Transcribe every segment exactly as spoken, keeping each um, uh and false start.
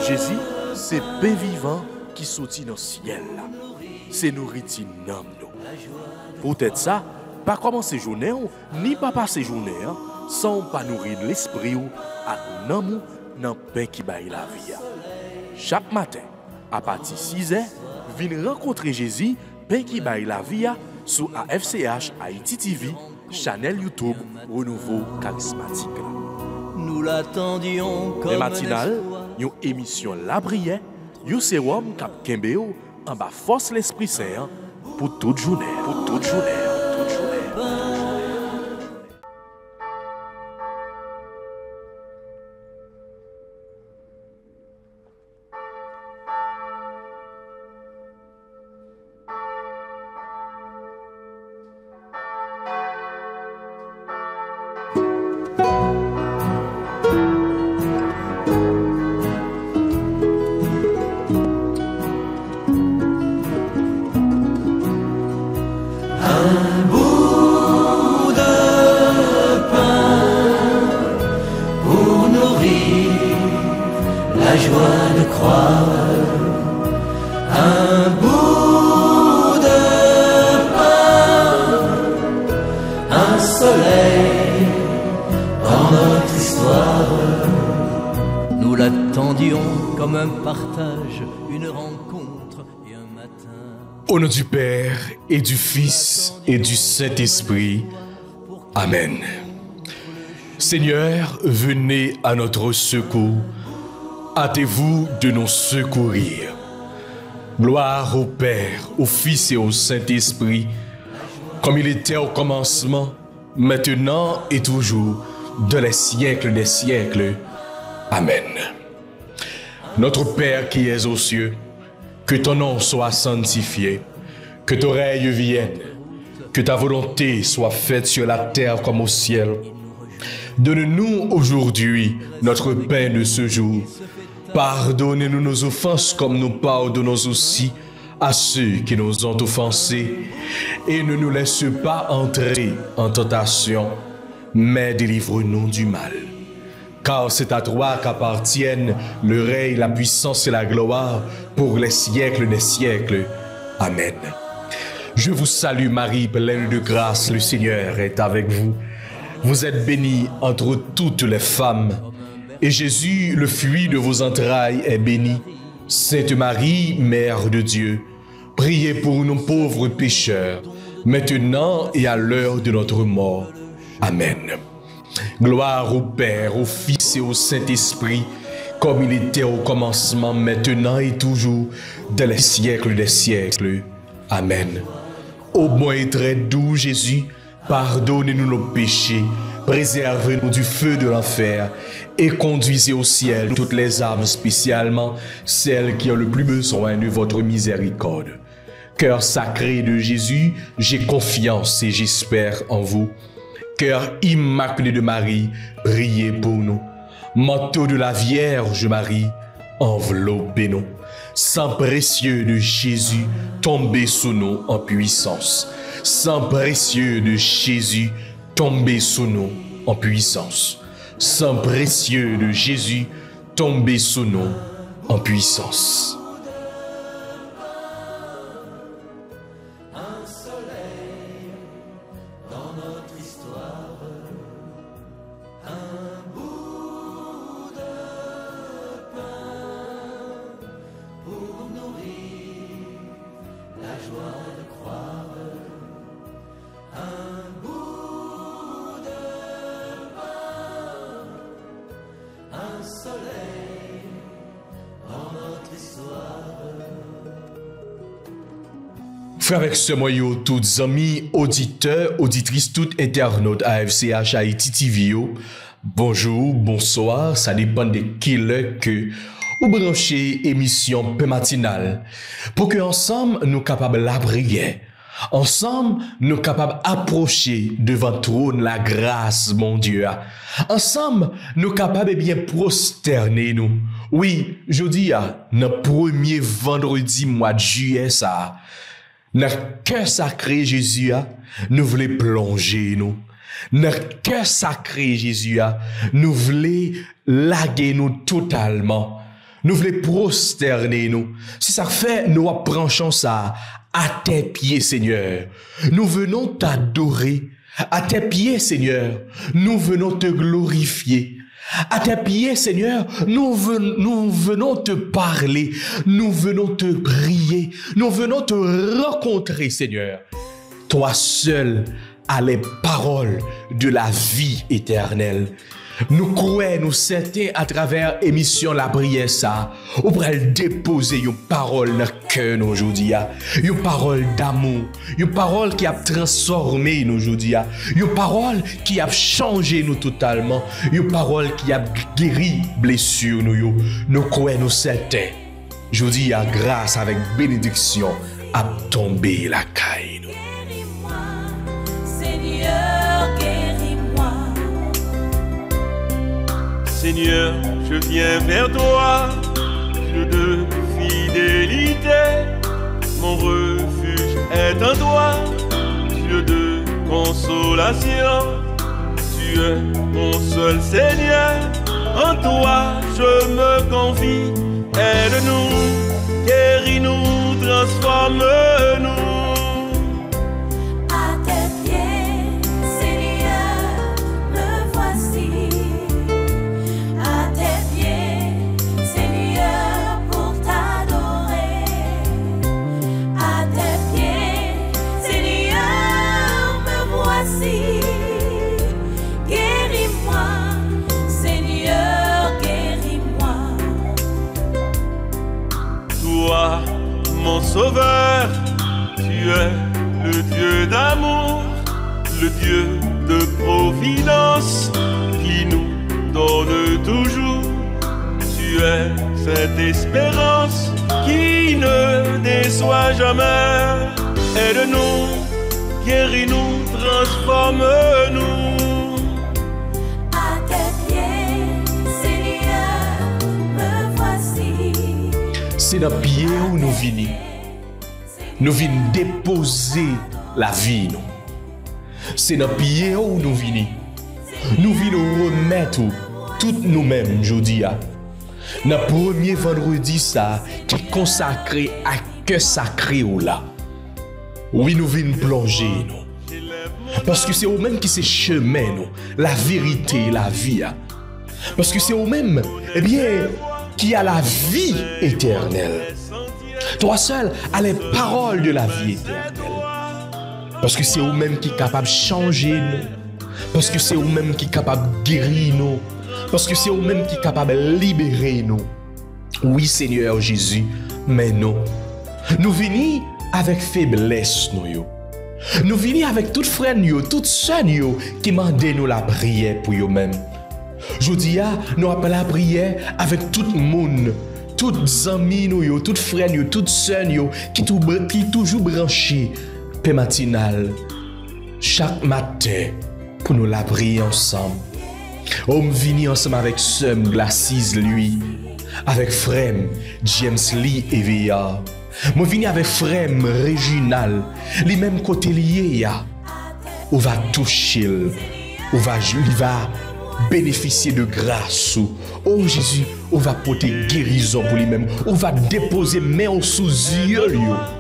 Jésus, c'est pain vivant qui sortit dans le ciel. C'est nourriture nam nous. Peut-être ça, pas commencer journée ni pas passer journée sans pas nourrir l'esprit ou à nan nan pain qui baille la vie. Chaque matin, à partir de six heures, venez rencontrer Jésus, pain qui baille la vie sur A F C H Haïti T V, channel YouTube Renouveau Charismatique. Nous l'attendions comme les matinales, une émission La Prière, un sérum cap Kembeo en bas force l'Esprit Saint pour toute journée, pour toute journée, toute journée. Comme un partage, une rencontre et un matin. Au nom du Père et du Fils et du Saint-Esprit. Amen. Seigneur, venez à notre secours. Hâtez-vous de nous secourir. Gloire au Père, au Fils et au Saint-Esprit, comme il était au commencement, maintenant et toujours, dans les siècles des siècles. Amen. Notre Père qui es aux cieux, que ton nom soit sanctifié, que ton règne vienne, que ta volonté soit faite sur la terre comme au ciel. Donne-nous aujourd'hui notre pain de ce jour. Pardonnez-nous nos offenses comme nous pardonnons aussi à ceux qui nous ont offensés. Et ne nous laisse pas entrer en tentation, mais délivre-nous du mal. Car c'est à toi qu'appartiennent le règne, la puissance et la gloire pour les siècles des siècles. Amen. Je vous salue Marie, pleine de grâce, le Seigneur est avec vous. Vous êtes bénie entre toutes les femmes, et Jésus, le fruit de vos entrailles, est béni. Sainte Marie, Mère de Dieu, priez pour nous pauvres pécheurs, maintenant et à l'heure de notre mort. Amen. Gloire au Père, au Fils et au Saint-Esprit, comme il était au commencement, maintenant et toujours, dans les siècles des siècles. Amen. Ô bon et très doux Jésus, pardonnez-nous nos péchés, préservez-nous du feu de l'enfer et conduisez au ciel toutes les âmes, spécialement celles qui ont le plus besoin de votre miséricorde. Cœur sacré de Jésus, j'ai confiance et j'espère en vous. Cœur immaculé de Marie, priez pour nous. Manteau de la Vierge Marie, enveloppez-nous. Sang précieux de Jésus, tombez sous nous en puissance. Sang précieux de Jésus, tombez sous nous en puissance. Sang précieux de Jésus, tombez sous nous en puissance. Frères avec ce moyen, toutes amis, auditeurs, auditrices, toutes internautes A F C H Haïti T V. Bonjour, bonsoir, ça dépend de quelle que ou brancher émission peu matinale pour que ensemble nous capables la prière. Ensemble, nous capables approcher devant trône la grâce, mon Dieu. Ensemble, nous capables bien prosterner nous. Oui, je dis à notre premier vendredi mois de juillet ça. Notre cœur sacré Jésus, nous voulons plonger nous. Notre cœur sacré Jésus, nous voulons laguer nous totalement. nous voulons prosterner nous. Si ça fait, nous apprenons ça à tes pieds, Seigneur. Nous venons t'adorer. À tes pieds, Seigneur, nous venons te glorifier. À tes pieds, Seigneur, nous, ven- nous venons te parler. Nous venons te prier. Nous venons te rencontrer, Seigneur. Toi seul as les paroles de la vie éternelle. Nous croyons, nous certains à travers émission la prière ça, on pourrait déposer une parole dans le cœur nous aujourd'hui, une parole d'amour, une parole qui a transformé nous aujourd'hui, une parole qui a changé nous totalement, une parole qui a guéri blessures nous. Nous croyons, nous certains, je vous dis à grâce avec bénédiction à tomber la caille. Guéris-moi, Seigneur, guéris-moi. Seigneur, je viens vers toi, Dieu de fidélité. Mon refuge est en toi, Dieu de consolation. Tu es mon seul Seigneur, en toi je me confie. Aide-nous, guéris-nous, transforme-nous. À tes pieds, Seigneur, me voici. À tes pieds, Seigneur, pour t'adorer. À tes pieds, Seigneur, me voici. Guéris-moi, Seigneur, guéris-moi. Toi, mon sauveur, tu es le Dieu d'amour, le Dieu de providence qui nous donne toujours. Tu es cette espérance qui ne déçoit jamais. Aide-nous, guéris-nous, transforme-nous. À tes pieds, Seigneur, me voici. C'est dans le pied où nous venons. Nous venons déposer la vie. nous. C'est dans le pied où nous venons. Nous venons remettre tout nous-mêmes, je dis. Dans le premier vendredi, ça, qui est consacré à que sacré ou là. Oui, nous venons plonger, nous. Parce que c'est eux-mêmes qui c'est chemin, nous. La vérité, la vie. Parce que c'est eux-mêmes, eh bien, qui a la vie éternelle. Toi seul as les paroles de la vie éternelle. Parce que c'est eux-mêmes qui sont capables de changer nous. Parce que c'est eux-mêmes qui sont capables de guérir nous. Parce que c'est eux-mêmes qui sont capables de libérer nous. Oui, Seigneur Jésus, mais non. Nous venons avec faiblesse, nous. Yo. Nous venons avec toutes frères, toutes sœurs qui demandent nous la prière pour eux-mêmes. Je dis, nous appelons la prière avec tout le monde. Toutes amis, nous, toutes frères, toutes sœurs qui sont toujours branchés. Paix matinale, chaque matin, pour nous la prier ensemble. On me vini ensemble avec Sœur Glacis, lui, avec frère James Lee et Veillard. Moi vini avec frère Réginal, les mêmes côtés liés. On va toucher, on va, il va bénéficier de grâce. Oh Jésus, on va porter guérison pour lui-même. On va déposer main sous yeux.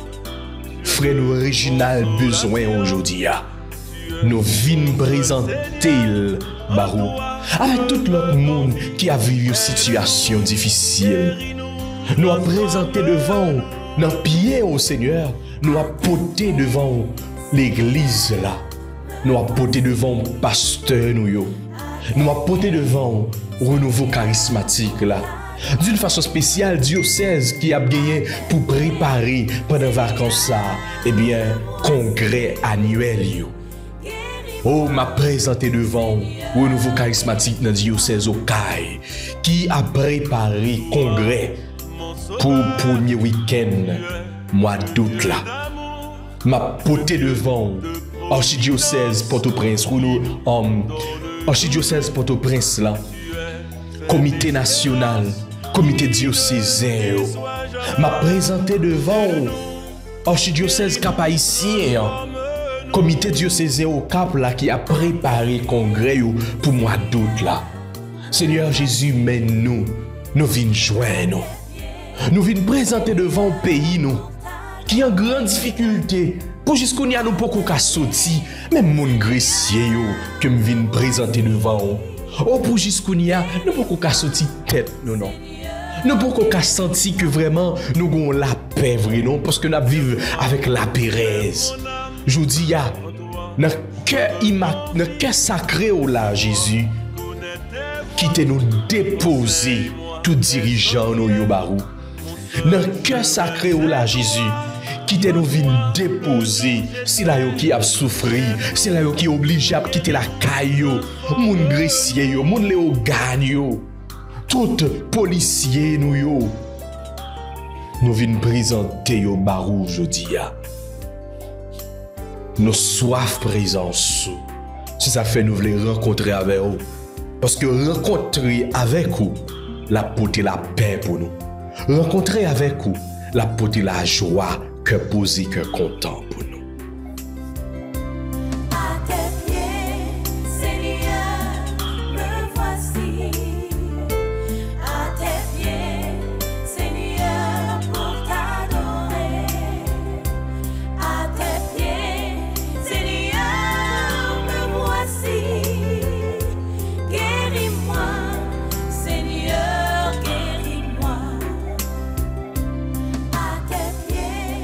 Frère nous Réginal besoin aujourd'hui. Nous venons présenter Barou avec tout l'autre monde qui a vécu une situation difficile. Nous avons présenté devant nos pieds au Seigneur. Nous avons porté devant l'église là. Nous avons porté devant le pasteur nous. Nous avons porté devant le renouveau charismatique là. D'une façon spéciale, diocèse qui a gagné pour préparer pendant les vacances ça, eh bien, congrès annuel. Yo. Oh, m'a présenté devant le renouveau charismatique dans le diocèse au Caille, qui a préparé congrès pour le premier week-end, mois d'août là. M'a porté devant archidiocèse Port-au-Prince, um, archidiocèse Port-au-Prince là, comité national, comité diocésain, m'a présenté devant archidiocèse Cap-Haïtien, comité diocésain au Cap là qui a préparé congrès pour mois d'août là. Seigneur Jésus, mène-nous nous venons joindre nous. Nous venons présenter devant le pays nous qui en grande difficulté. Pour jusqu'on y a nous beaucoup qu'à sortir, même mon grecier yo que me vienne présenter devant eux. Oh pour jusqu'on y a nous beaucoup qu'à sortir tête non non. Nous beaucoup qu'à sentir que vraiment nous avons la paix vrai non parce que nous vivons avec la Pérez. Je dis ya dans cœur ima dans cœur sacré au là Jésus qui te nous déposer tout dirigeant nous yo barou. Dans cœur sacré au là Jésus qui te nous vient déposer, c'est là qui a souffert, c'est là qui est obligé à quitter la caillou, moun grecier yo, moun léo gagne tout policier nous yo. Nous venons présenter yo barou jodi ya. Nous soif présence. Si ça fait nous voulons rencontrer avec vous parce que rencontrer avec vous la porter la paix pour nous. Rencontrer avec vous la porter la joie. Que posé, que content pour nous. À tes pieds, Seigneur, me voici. À tes pieds, Seigneur, pour t'adorer. À tes pieds, Seigneur, me voici. Guéris-moi, Seigneur, guéris-moi. À tes pieds,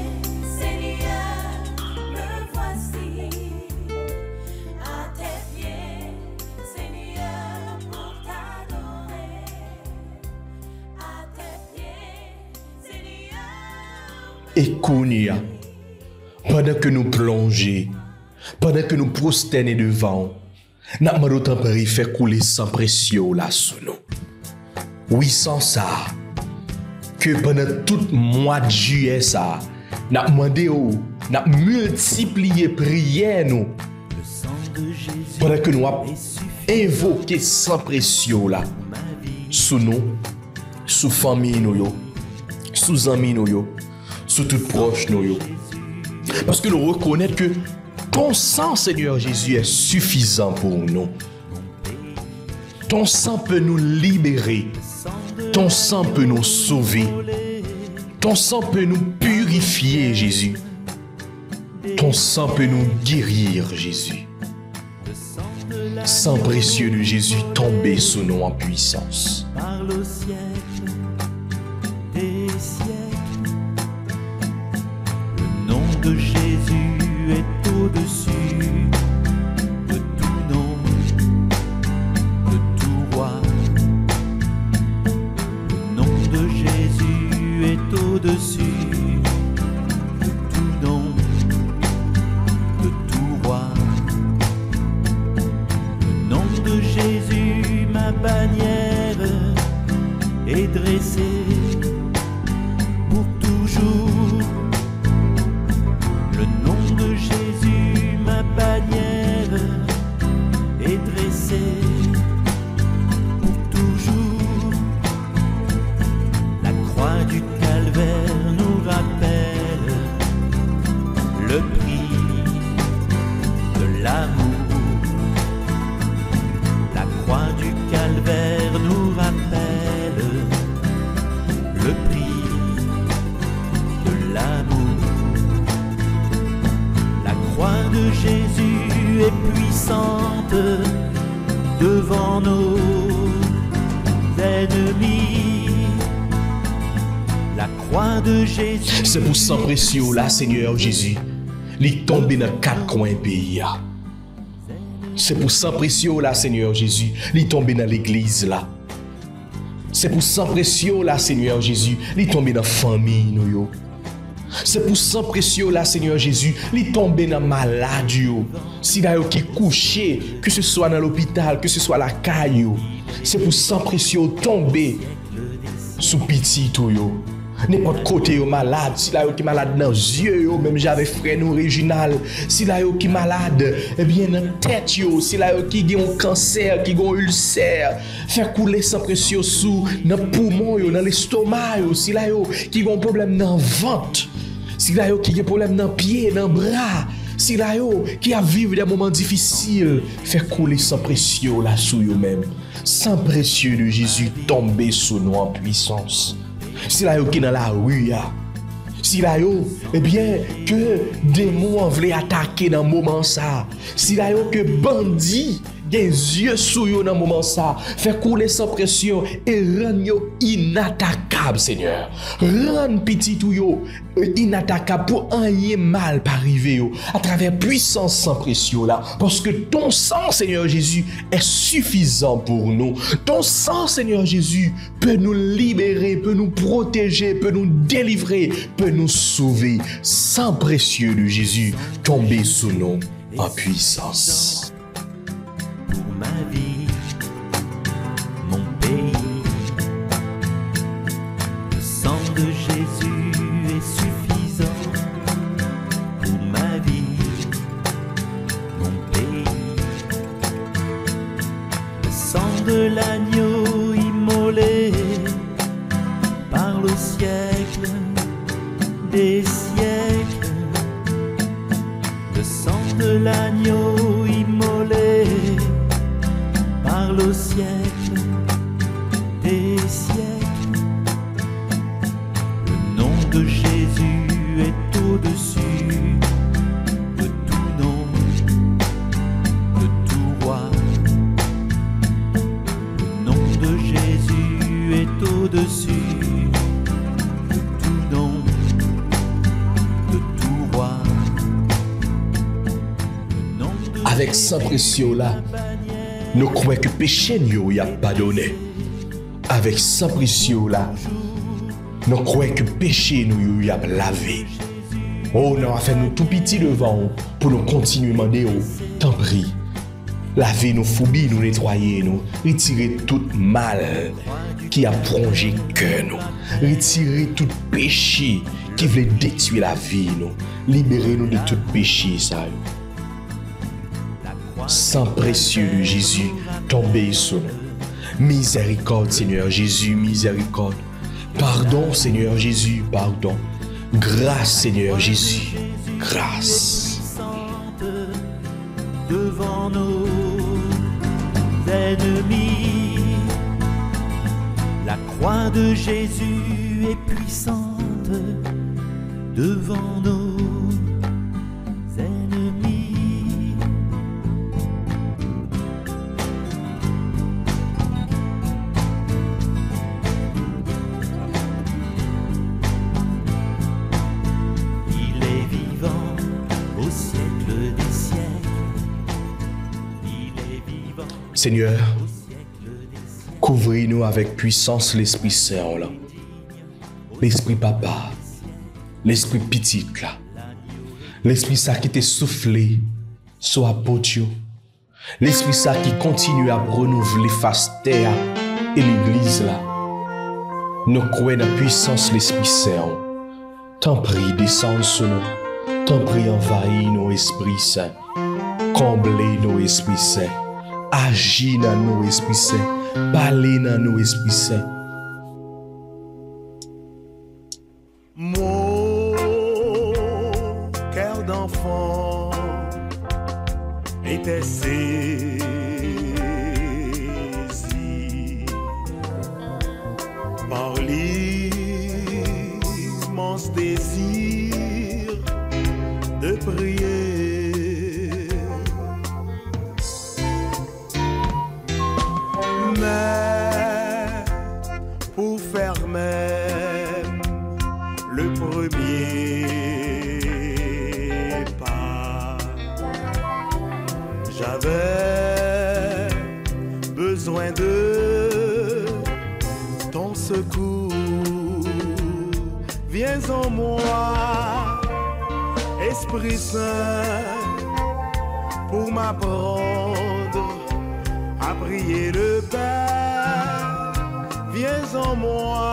Et Kounia, pendant que nous plongeons, pendant que nous prosternons devant, nous avons d'autant fait couler sans pression là sous nous. Oui, sans ça, que pendant tout le mois de juillet, ça, nous avons demandé, nous avons multiplié prière nous. Pendant que nous avons invoqué sans pression là, sous nous, sous famille nous, sous amis nous, sous tout proche nous. Parce que nous reconnaissons que ton sang, Seigneur Jésus, est suffisant pour nous. Ton sang peut nous libérer. Ton sang peut nous sauver. Ton sang peut nous purifier, Jésus. Ton sang peut nous guérir, Jésus. Sang précieux de Jésus tombé sous nous en puissance. Parle au ciel des siècles. Le nom de Jésus est au-dessus de tout nom, de tout roi. Le nom de Jésus est au-dessus de tout nom, de tout roi. Le nom de Jésus, ma bannière, est dressée pour toujours. Le nom de Jésus, ma bannière, est dressée pour toujours. La croix du calvaire nous rappelle le prix de l'amour. La croix du calvaire nous rappelle le prix de l'amour. La croix de Jésus est puissante devant nos ennemis. La croix de Jésus. C'est pour sang précieux là, Seigneur Jésus, il est tombé dans quatre coins pays. C'est pour sang précieux là, Seigneur Jésus, il est tombé dans l'église là. C'est pour sang précieux là, Seigneur Jésus, il est tombé dans la famille nous yo. C'est pour sang précieux là, Seigneur Jésus, il est tombé dans malade yo. Si là yo qui couché, que ce soit dans l'hôpital, que ce soit la caille. C'est pour sang précieux tomber sous petit tout yo. N'importe côté yo malade, si la yo qui malade dans les yeux yo, même j'avais frère nous original, si la yo qui malade, eh bien dans tête yo, si la yo qui a un cancer, qui a un ulcère, faire couler sang précieux sous dans poumon yo, dans l'estomac yo, si la yo qui a un problème dans ventre, si la yo qui a un problème dans pied, dans bras, Si là yo qui a vécu des moments difficiles, fait couler sans précieux là sous eux-mêmes. Sans précieux de Jésus tomber sous nous en puissance. Si là yo qui dans la rue ya. Si là yo, eh bien, que démons veulent attaquer dans le moment ça. Si là yo que bandits des yeux sous yo dans le moment ça, fait couler sans pression et rendre yo inattaquable, Seigneur. Rendre petit ou yo inattaquable pour rien mal pas arriver yo à travers puissance sans pression là, parce que ton sang, Seigneur Jésus, est suffisant pour nous. Ton sang, Seigneur Jésus, peut nous libérer, peut nous protéger, peut nous délivrer, peut nous sauver. Sang précieux de Jésus, tomber sous nous en puissance. Ma vie, mon pays, le sang de Jésus est suffisant pour ma vie, mon pays, le sang de l'agneau immolé par le siècle des siècles, le sang de l'agneau immolé par le siècle des siècles. Le nom de Jésus est au-dessus de tout nom, de tout roi. Le nom de Jésus est au-dessus de tout nom, de tout roi. Le nom de Avec sang précieux là, nous croyons que péché nous y a pardonné. Avec sang précieux là, nous croyons que péché nous y a lavé. Oh non, fait nous tout petit devant pour nous continuer à demander, tant prie. Laver nos phobies, nous nettoyer, nous retirer tout mal qui a plongé cœur nous, retirer tout péché qui voulait détruire la vie nous, libérer nous de tout péché ça. Sang précieux de Jésus, tombez sur nous. Miséricorde, Seigneur Jésus, miséricorde. Pardon, Seigneur Jésus, pardon. Grâce, Seigneur Jésus, grâce. Devant nos ennemis, la croix de Jésus est puissante devant nos ennemis. Il est vivant au siècle des siècles. Il est vivant. Seigneur, couvrez-nous avec puissance l'Esprit Saint là. L'Esprit Papa, l'Esprit Petit là. L'Esprit ça qui t'est soufflé sur apôtre. L'Esprit ça qui continue à renouveler face terre et l'église là. Nous croyons dans la puissance l'Esprit Saint. T'en prie, descends sur nous. T'en prie, envahis nos esprits saints. Comblez nos esprits saints. Agis dans nos esprits saints. Parlez dans nos esprits saints. Mon cœur d'enfant était saisi par l'immense désir de prier. Mais pour faire même le premier pas, j'avais besoin de ton secours. Viens en moi, Esprit Saint, pour m'apprendre à prier le Père. Viens en moi,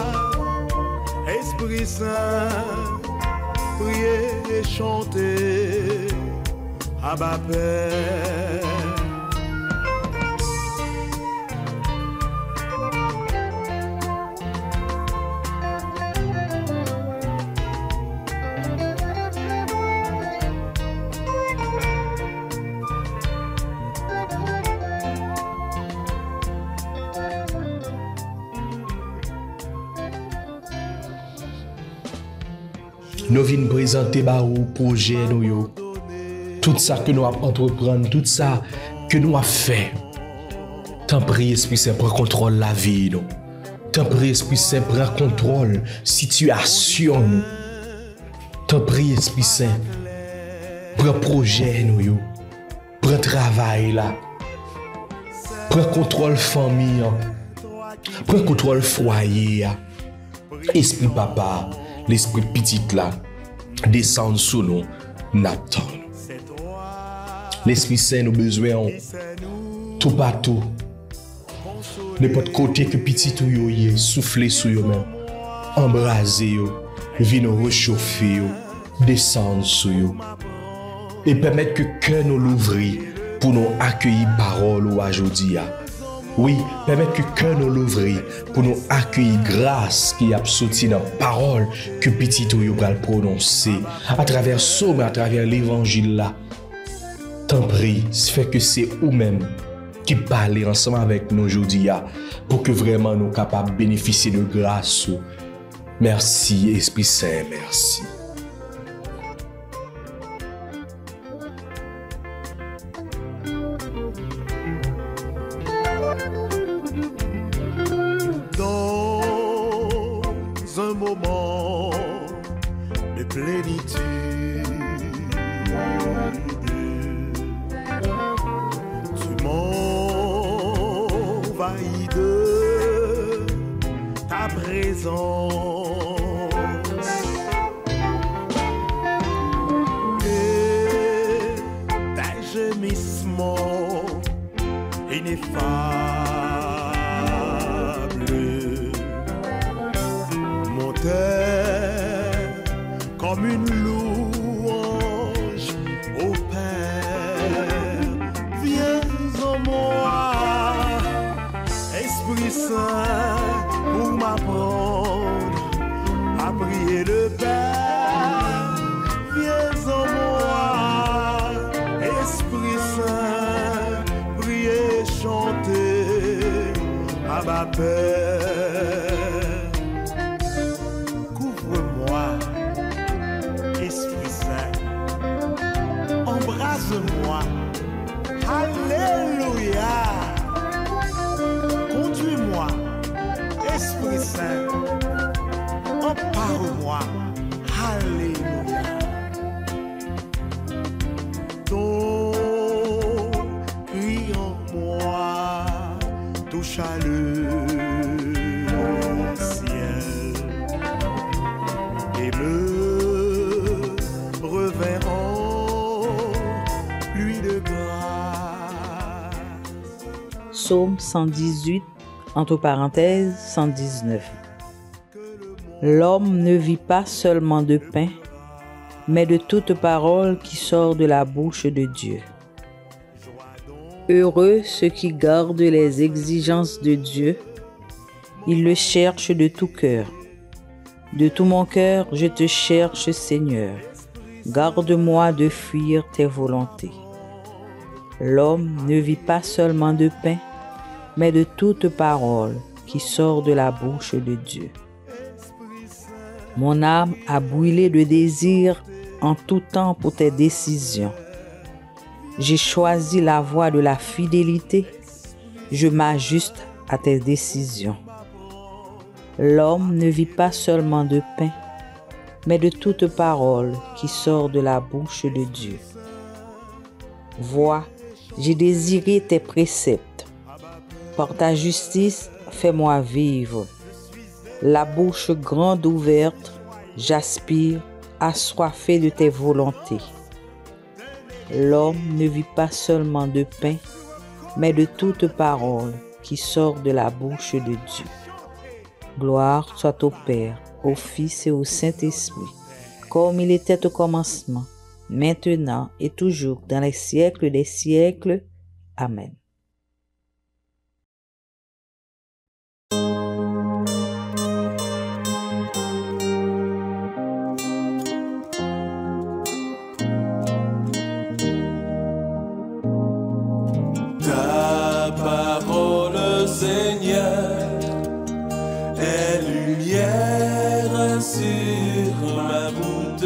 Esprit Saint, prier et chanter Abba Père. nous venons présenter bah ou projet nous yo. Tout ça que nous avons entreprendre, tout ça que nous avons fait. Tant prie Esprit Saint prend contrôle la vie nous. Tant prie Esprit Saint prend contrôle situation nous. Tant prie Esprit Saint prend projet nous yo. Prend travail là. Prend contrôle famille. Prend contrôle foyer. Esprit papa, l'esprit petit là, descend sous nous, n'attend. L'Esprit Saint nous besoin tout partout. N'importe côté que petit ou yo yé, souffler sur yo même, embraser yo, venir réchauffer yo, descendre sur yo. Et permettre que cœur nous l'ouvrir pour nous accueillir parole ou aujourd'hui. Oui, permettre que cœur nous l'ouvrir pour nous accueillir grâce qui a sorti dans la parole que petit ou yo pral prononcer à travers somme, à travers l'évangile là. Tant prie, fait que c'est vous-même qui parlez ensemble avec nous aujourd'hui pour que vraiment nous capables de bénéficier de grâce. Merci Esprit Saint, merci. Un moment de plénitude, tu m'envahis de ta présence et tes gémissements ineffables comme une louange au Père. Viens en moi, Esprit Saint, pour m'apprendre à prier le Père. Viens en moi, Esprit Saint, prier, chanter à ma Père. Embrasse-moi, alléluia. Conduis-moi, Esprit Saint, empare-moi, alléluia. Ton cri en moi touche à le ciel et me revint en Psaume cent dix-huit, entre parenthèses cent dix-neuf. L'homme ne vit pas seulement de pain, mais de toute parole qui sort de la bouche de Dieu. Heureux ceux qui gardent les exigences de Dieu, ils le cherchent de tout cœur. De tout mon cœur, je te cherche, Seigneur. Garde-moi de fuir tes volontés. L'homme ne vit pas seulement de pain, mais de toute parole qui sort de la bouche de Dieu. Mon âme a brûlé de désir en tout temps pour tes décisions. J'ai choisi la voie de la fidélité, je m'ajuste à tes décisions. L'homme ne vit pas seulement de pain, mais de toute parole qui sort de la bouche de Dieu. Vois, j'ai désiré tes préceptes. Par ta justice, fais-moi vivre. La bouche grande ouverte, j'aspire, assoiffé de tes volontés. L'homme ne vit pas seulement de pain, mais de toute parole qui sort de la bouche de Dieu. Gloire soit au Père, au Fils et au Saint-Esprit, comme il était au commencement, maintenant et toujours, dans les siècles des siècles. Amen. Ta parole, Seigneur, est lumière sur ma route.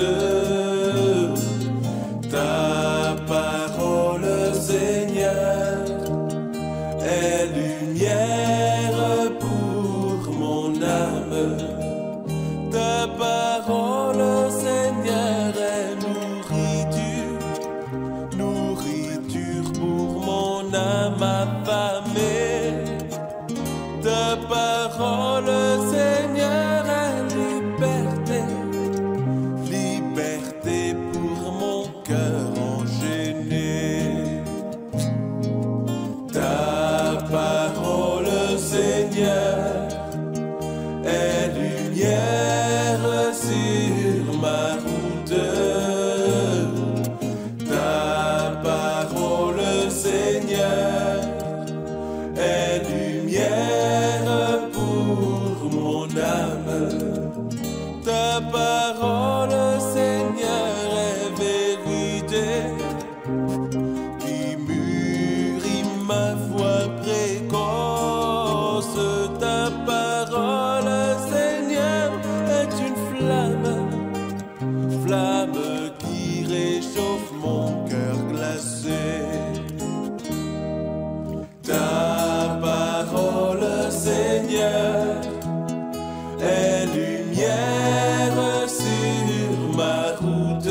Ta parole, Seigneur, est liberté, liberté pour mon cœur enchaîné. Ta parole, Seigneur, est lumière sur ma route. Ta parole, Seigneur, est lumière pour mon âme. Ta parole, Seigneur, est vérité qui mûrit ma voix précoce. Ta parole, Seigneur, est une flamme, flamme qui réchauffe mon cœur glacé. Ta parole, Seigneur, est lumière sur ma route.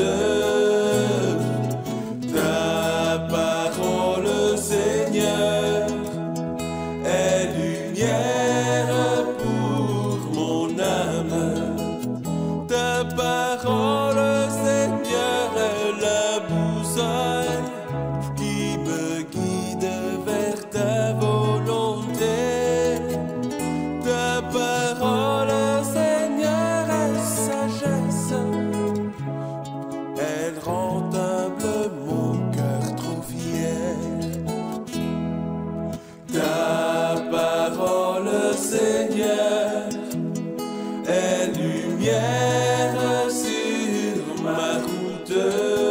Ta parole, Seigneur, est lumière pour mon âme. Ta parole, Seigneur, est la boussole qui me guide vers ta volonté. Ta parole, Seigneur, est sagesse. Elle rend humble mon cœur trop fier. Ta parole, Seigneur, est lumière sur ma route.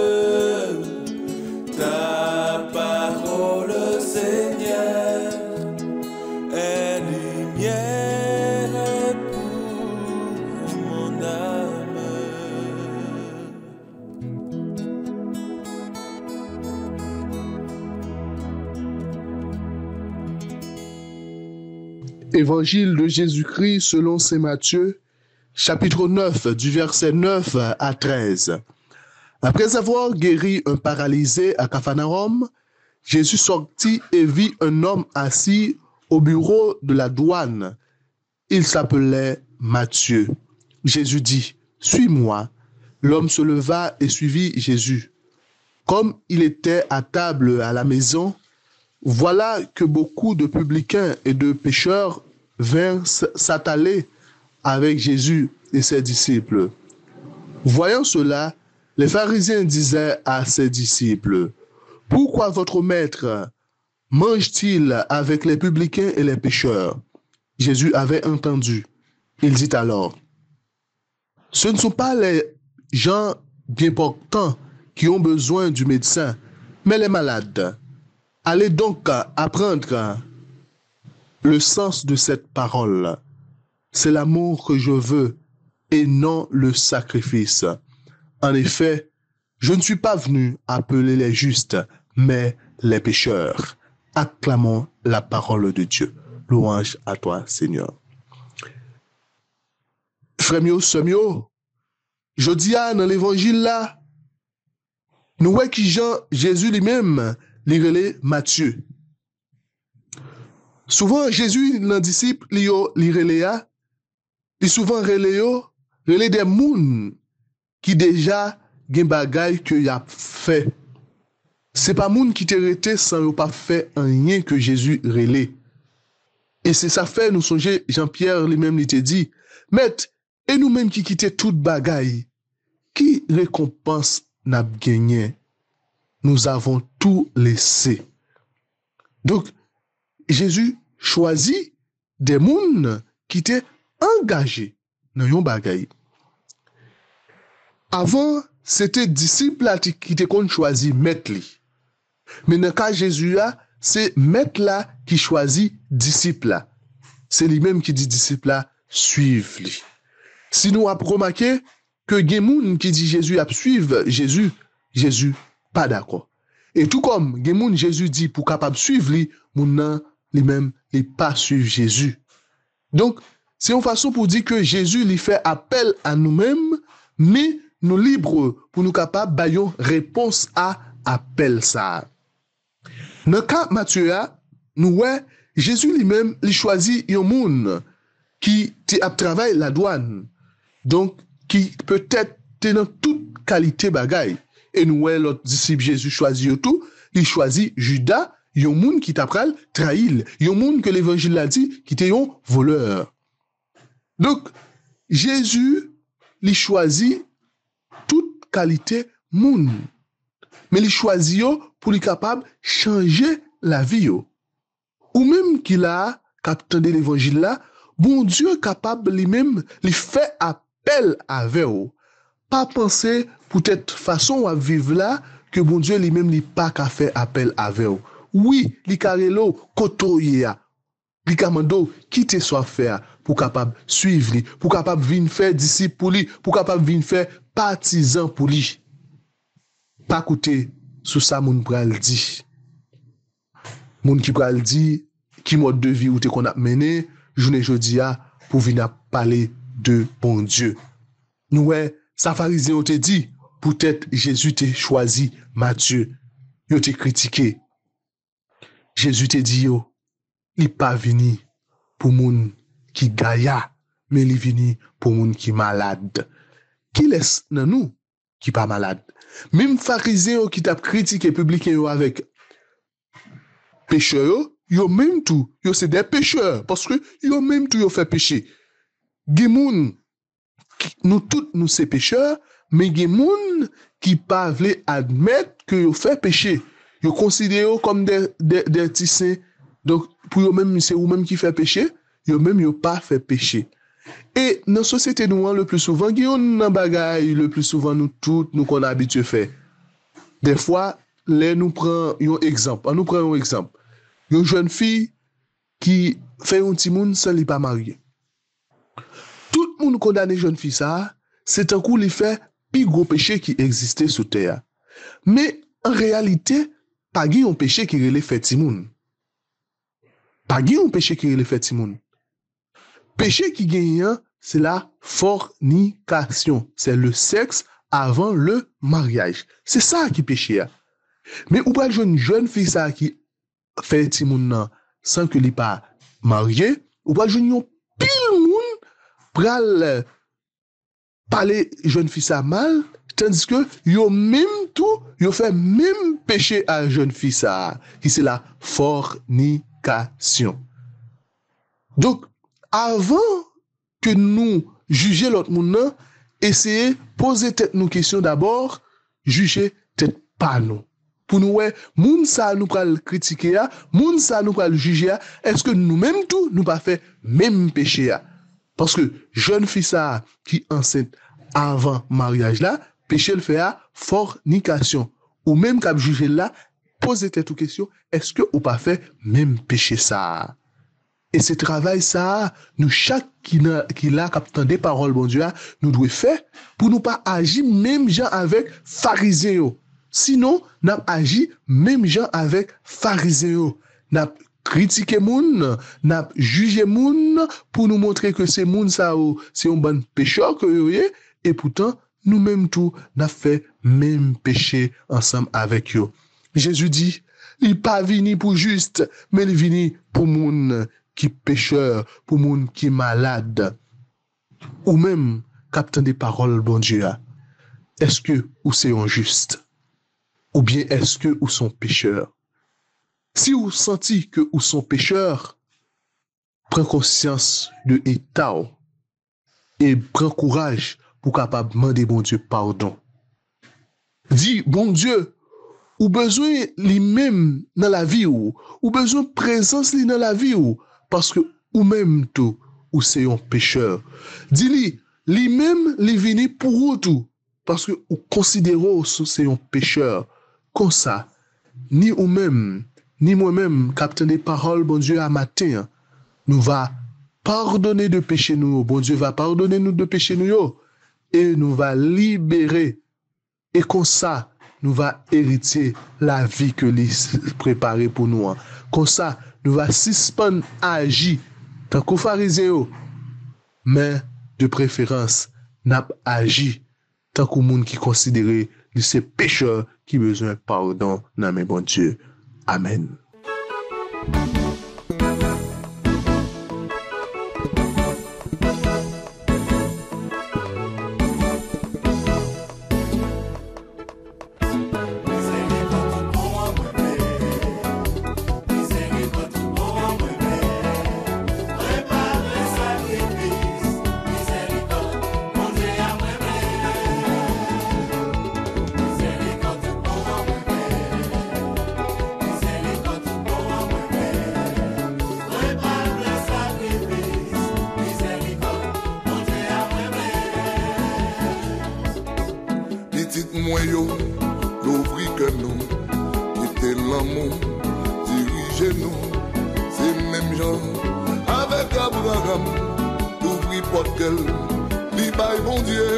Ta parole, Seigneur, est lumière pour mon âme. Évangile de Jésus-Christ selon saint Matthieu, chapitre neuf, du verset neuf à treize. Après avoir guéri un paralysé à Capharnaüm, Jésus sortit et vit un homme assis au bureau de la douane. Il s'appelait Matthieu. Jésus dit, « Suis-moi ». L'homme se leva et suivit Jésus. Comme il était à table à la maison, voilà que beaucoup de publicains et de pécheurs vinrent s'attaler avec Jésus et ses disciples. Voyant cela, les pharisiens disaient à ses disciples, « Pourquoi votre maître mange-t-il avec les publicains et les pécheurs ?» Jésus avait entendu. Il dit alors, « Ce ne sont pas les gens bien portants qui ont besoin du médecin, mais les malades. Allez donc apprendre le sens de cette parole. C'est l'amour que je veux et non le sacrifice. En effet, je ne suis pas venu appeler les justes, mais les pécheurs. » Acclamons la parole de Dieu. Louange à toi, Seigneur. Frère mio, sœur mio, je dis dans l'évangile là, nous voyons que Jean, Jésus lui-même, il relait Matthieu. Souvent, Jésus, dans les disciples, il relait, il souvent relait, relait des gens qui déjà gen bagay que y a fait. C'est pas moun qui te rete sans yo pas fait rien que Jésus relait. Et c'est ça fait nous songer Jean-Pierre lui-même il te dit, Maître, et nous-mêmes qui quitter toute bagay, qui récompense n'a gagné? Nous avons tout laissé. Donc, Jésus choisit des moun qui étaient engagés dans yon bagay. Avant, c'était disciple qui te kon choisi maître li. Mais dans le cas de Jésus, c'est maître là qui choisit disciple là. C'est lui-même qui dit disciple là, suivre lui. Si nous avons remarqué que gen moun qui dit Jésus a suivre Jésus, Jésus pas d'accord. Et tout comme gen moun Jésus dit pour capable suivre lui, moun nan lui-même il pas suivre Jésus. Donc, c'est une façon pour dire que Jésus lui fait appel à nous-mêmes, mais nous libres pour nous capables bayon réponse à appel ça. Dans le cas Matthieu, nous ouais Jésus lui-même, il choisit un monde qui a travaillé la douane. Donc, qui peut-être dans toute qualité bagaille. Et nous, l'autre disciple Jésus choisit tout. Il choisit Judas, un monde qui t'a pral trahil. Un monde que l'évangile l'a dit, qui était un voleur. Donc, Jésus, il choisit toute qualité monde. Mais il choisit pour être capable de changer la vie. Ou même qu'il a, capté l'évangile là, bon Dieu est capable lui-même, il fait appel avec vous. Pas penser peut-être façon à vivre là, que bon Dieu lui-même n'est pas qu'à faire appel avec vous. Oui, li karelo kotoye, li kamando quitter soit faire pour capable suivre li, pour capable venir faire disciple pour lui, pour capable venir faire partisan pour lui. Pas écouter sous ça moun pral dit. Moun qui pral dit qui mode de vie ou te qu'on a mené journée jodi a pour venir parler de bon Dieu. Nous ouais, ça pharisien te dit peut-être Jésus t'a choisi Matthieu, yo te critiqué. Jésus te dit yo, il pas venu pour moun qui gaïa, mais il venu pour moun qui malade. Qui laisse nan nous qui pas malade. Même pharisien qui t'a critiqué public avec pécheur, yo même tout, yo c'est des pécheurs parce que yo même tout yo fait péché. Gen moun nous tous nous c'est pécheurs, mais gen moun qui pas vle admettre que yo fait péché. Yo considère comme des des des tissins. Donc pour yo même c'est ou même qui fait péché, yo même yo pas fait péché. Et dans la société nous le plus souvent, gen nan bagay le plus souvent nous tous nous qu'on habitué faire. Des fois, les nous prend un exemple, on nous prend un exemple. Une jeune fille qui fait un petit monde sans li pas marié. Tout le monde condamne jeune fille ça, c'est un coup li fait plus gros péché qui existait sur terre. Mais en réalité, pas gen un péché qui relève fait ti moun. Pas gen un péché qui relève fait ti moun. Péché qui gagne, c'est la fornication. C'est le sexe avant le mariage. C'est ça qui péché. Mais ou pas une jeune fille ça qui fait ti moun nan sans que li pas marié, ou pas une yon pile moun pral parler jeune fille ça mal, tandis que yo même tout, yo fait même péché à jeune fille ça, qui c'est la fornication. Donc avant que nous juger l'autre monde, essayez poser tête nous question d'abord, juger tête pas nous. Pour nous ouais, moun ça nous pral critiquer a, moun ça nous pral juger a, est-ce que nous même tout nous pas fait même péché a? Parce que jeune fille ça qui enceinte avant mariage là, péché le fait à fornication. Ou même qu'à juger là, poser tête aux questions, est-ce que ou pas fait même péché ça? Et ce travail ça, nous chaque qui n'a qui l'a captant des paroles bon Dieu, nous devons faire pour nous pas agir même gens avec pharisiens. Sinon, n'a agi même gens avec pharisiens. N'a critiqué moun, n'a jugé moun pour nous montrer que c'est moun ça c'est un bon pécheur que yoye et pourtant nous même tout n'a fait même péché ensemble avec eux. Jésus dit, il pas venu pour juste, mais il venu pour moun qui pécheur, pour moun qui malade. Ou même captant des paroles bon Dieu. Est-ce que ou c'est injuste? Ou bien est-ce que ou sont pécheurs? Si vous sentez que ou sont pécheurs, prends conscience de l'état et prends courage pour capable demander bon Dieu pardon. Dis bon Dieu, ou besoin lui-même dans la vie ou, ou besoin présence lui dans la vie ou, parce que ou même tout ou c'est un pécheur. Dis-lui, lui-même lui vini pour ou tout, parce que ou considérez c'est un pécheur. Comme ça, ni ou même, ni moi-même, capter des paroles, bon Dieu, à matin, nous va pardonner de péché nous, bon Dieu va pardonner nous de péché nous, et nous va libérer. Et comme ça, nous va hériter la vie que lui préparé pour nous. Comme ça, nous va suspendre agir tant qu'aux pharisiens, mais de préférence, n'a agi tant qu'au monde qui considérait de ces pécheurs qui besoin de pardon dans mes bon Dieu. Amen. témoins, l'ouvrir que nous, était l'amour, dirigez-nous, c'est même gens, avec Abraham, l'ouvrir porte qu'elle, lui baille bon Dieu.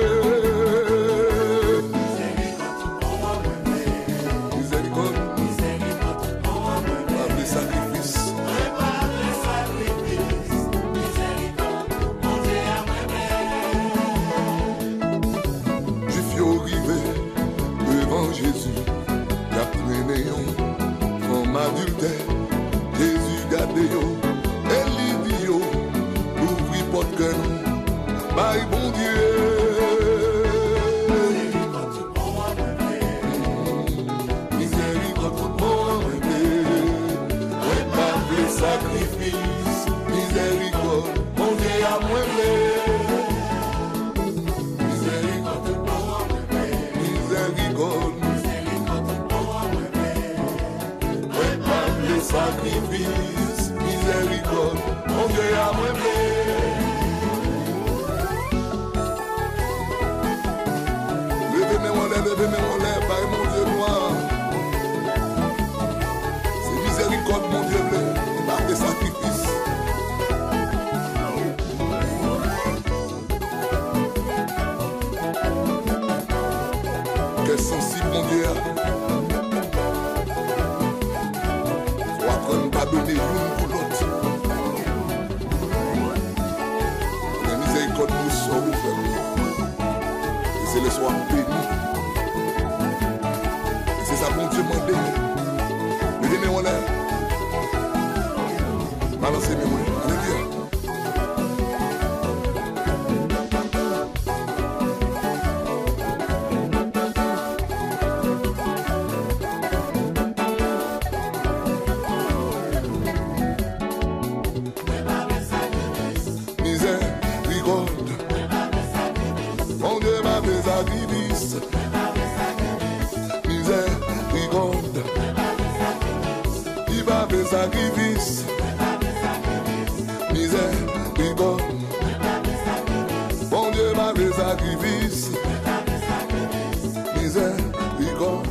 Jésus garde yo, Eli dit yo, l'ouvrir porte que nous, bye bon Dieu. Miséricorde pour moi, ouais pas le sacrifice, miséricorde, mon Dieu à moi. Miséricorde pour moi, miséricorde. Sacrifice, miséricorde, mon Dieu à moi. Levez mes mollets, levez mes mollets, par mon Dieu noir. C'est miséricorde, mon Dieu bleu, par des sacrifices. Quel sensible, mon Dieu. Pas donner l'une pour l'autre. La miséricorde nous sauve. Et c'est le soir béni. Et c'est ça qu'on Dieu demande. Levez mes mains là. Balancez mes mains. Alléluia. Sacrifice, miséricorde, bon Dieu m'a fait sacrifice, miséricorde.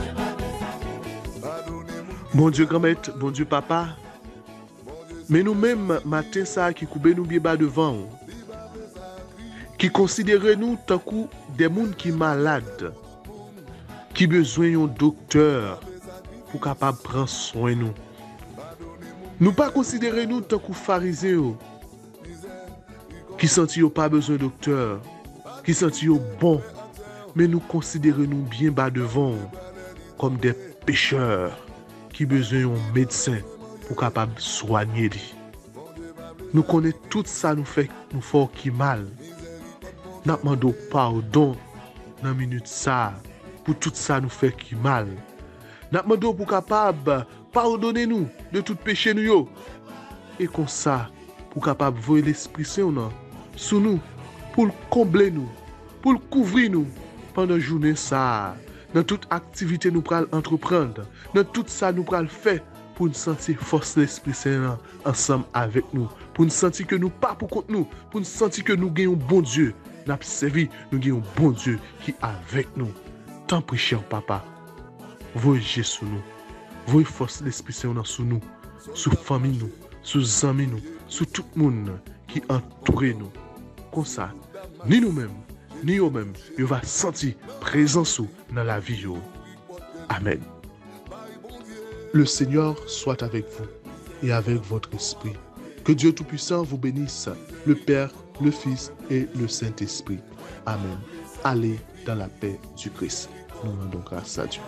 Bon Dieu grand-mère, bon Dieu papa, mais nous-mêmes, matin ça qui coupe nous bien bas devant, qui considère nous tant que des gens qui malades, qui besoin d'un docteur pour capable prendre soin de nous. Nous pas considérer nous tant que pharisiens qui senti pas besoin de docteur, qui senti bon, mais nous considérons nous bien bas devant comme des pécheurs qui besoin d'un médecin pour capable soigner. Nous connaissons tout ça nous fait nous fort qui mal. Nous demandons pardon dans minute ça pour tout ça nous fait qui mal. Nous demandons pour capable pardonnez-nous de tout péché nous yo. Et comme ça, pour capable voir l'Esprit Saint sous nous, pour le combler nous, pour le couvrir nous pendant la journée ça, dans toute activité nous pral entreprendre, dans tout ça nous pral faire pour nous sentir force l'Esprit Saint ensemble avec nous, pour nous sentir que nous pas pour contre nous, pour nous sentir que nous gagnons bon Dieu, nous avons servi, nous gagnons bon Dieu qui est avec nous. Tant pis cher papa, voyez sur nous. Voyez force l'Esprit Saint sous nous, sous famille nous, sous amis nous, sous tout le monde qui entoure nous. Comme ça, ni nous-mêmes, ni eux-mêmes, ils va sentir présence dans la vie. Amen. Le Seigneur soit avec vous et avec votre esprit. Que Dieu Tout-Puissant vous bénisse, le Père, le Fils et le Saint-Esprit. Amen. Allez dans la paix du Christ. Nous rendons grâce à Dieu.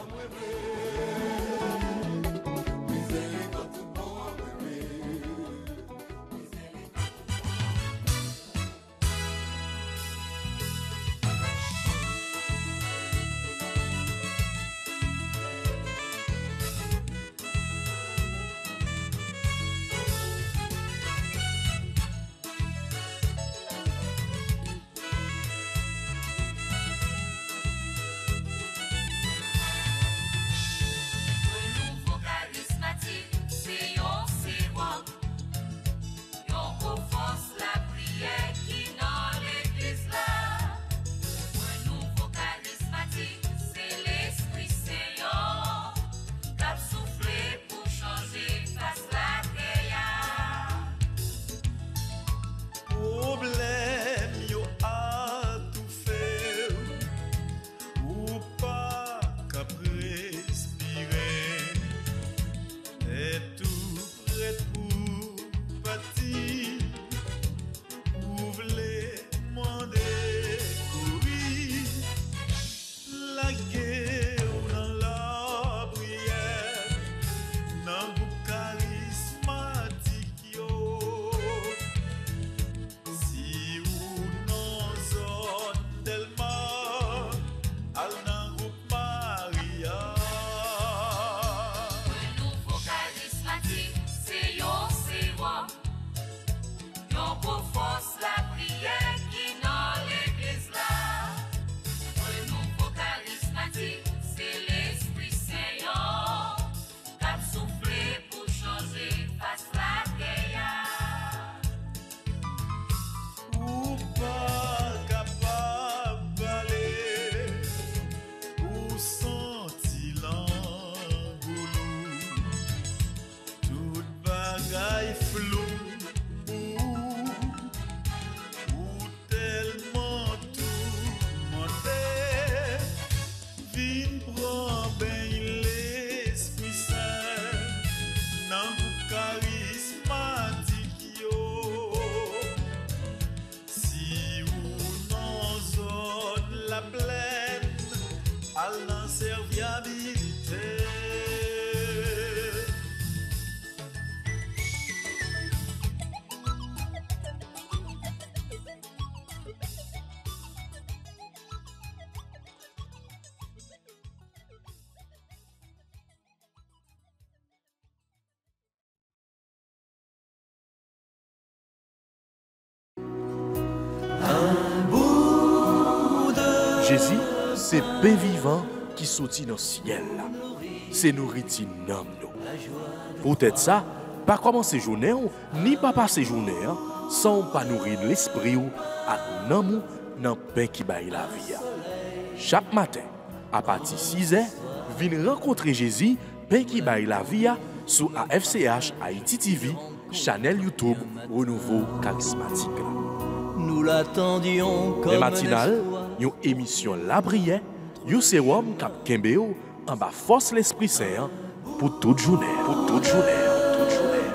Jésus, c'est pain vivant qui sortit dans le ciel. C'est nourriture nam nous. Peut-être ça, pas commencer journée ni pas passer journée sans pas nourrir l'esprit ou à nan dans pain qui baille la vie. Chaque matin, à partir de six heures, venez rencontrer Jésus, pain qui baille la vie sur A F C H Haïti T V, channel YouTube Renouveau Charismatique. Nous l'attendions comme les matinales, une émission La Brière, un sérum cap Kembeo en bas force l'Esprit Saint pour toute journée, pour toute journée, toute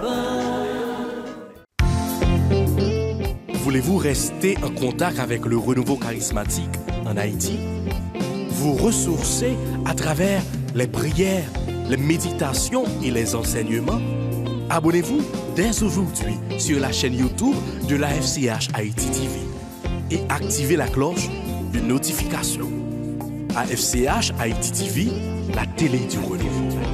journée. Voulez-vous rester en contact avec le renouveau charismatique en Haïti? Vous ressourcer à travers les prières, les méditations et les enseignements? Abonnez-vous dès aujourd'hui sur la chaîne YouTube de l'A F C H Haïti T V et activez la cloche de notification. A F C H Haïti T V, la télé du renouveau.